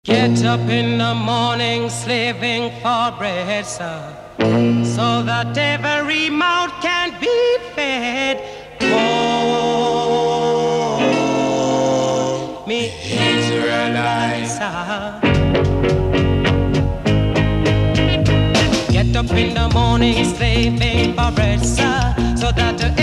Get up in the morning slaving for bread, sir, so that every mouth can be fed. Oh, me Israelites, get up in the morning slaving for bread, sir, so that